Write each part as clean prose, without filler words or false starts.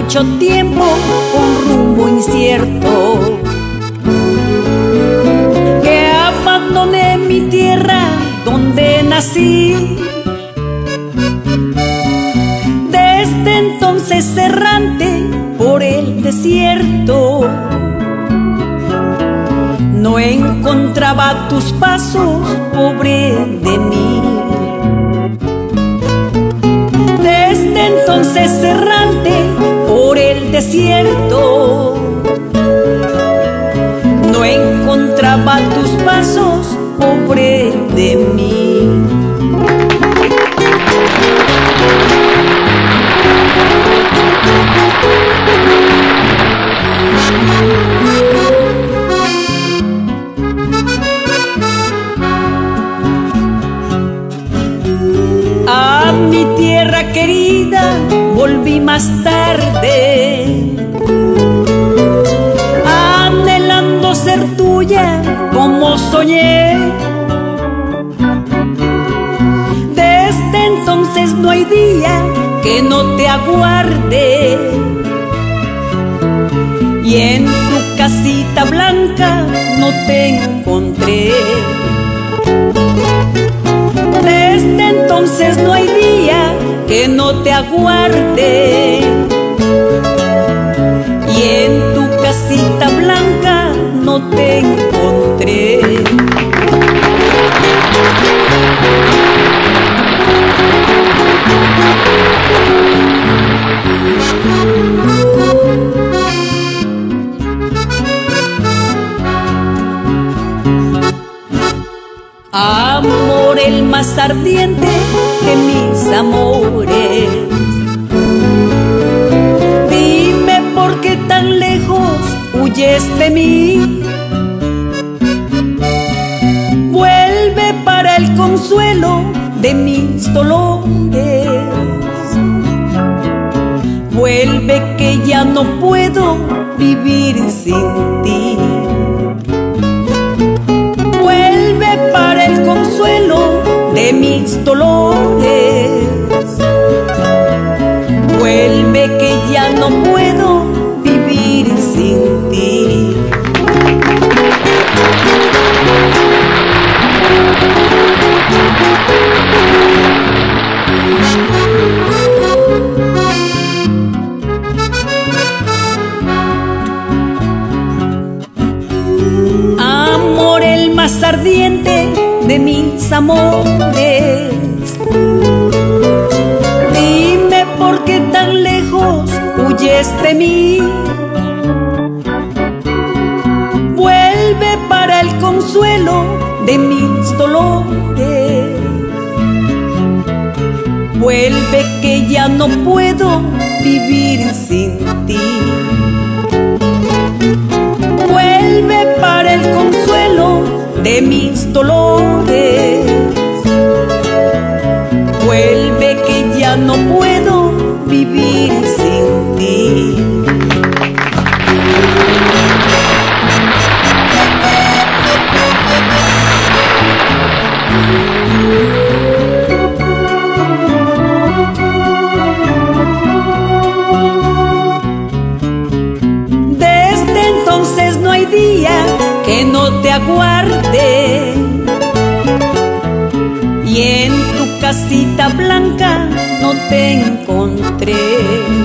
mucho tiempo con rumbo incierto, que abandoné mi tierra donde nací. Desde entonces errante por el desierto, no encontraba tus pasos, pobre de mí. Desde entonces errante por el desierto, no encontraba tus pasos, pobre de mí. A mi tierra querida volví más tarde, anhelando ser tuya como soñé. Desde entonces no hay día que no te aguarde, y en tu casita blanca no te encontré. Desde entonces no hay día que no te aguarde, y en tu casita blanca no te encontré. Amor, el más ardiente de mis amores, dime por qué tan lejos huyes de mí. Vuelve para el consuelo de mis dolores, vuelve que ya no puedo vivir sin ti. Para el consuelo de mis dolores, vuelve que ya no puedo vivir sin ti. Amor, el más ardiente de mis amores, dime por qué tan lejos huyes de mí. Vuelve para el consuelo de mis dolores, vuelve que ya no puedo vivir sin ti. Vuelve para el consuelo de mis dolores, vuelve que ya no puedo vivir sin ti. Desde entonces no hay día que no te aguarde, y en tu casita blanca no te encontré.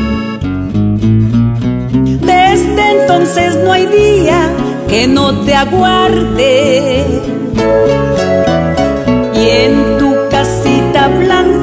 Desde entonces no hay día que no te aguarde, y en tu casita blanca